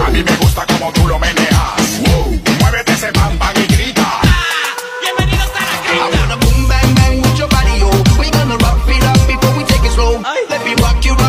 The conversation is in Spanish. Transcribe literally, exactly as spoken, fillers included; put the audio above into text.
A mí me gusta como tú lo meneas. Wow. Muévete ese bam bam y grita. Ah, bienvenidos a la I wanna boom bang bang with your body, yo. We gonna rock it up before we take it slow. Let me rock you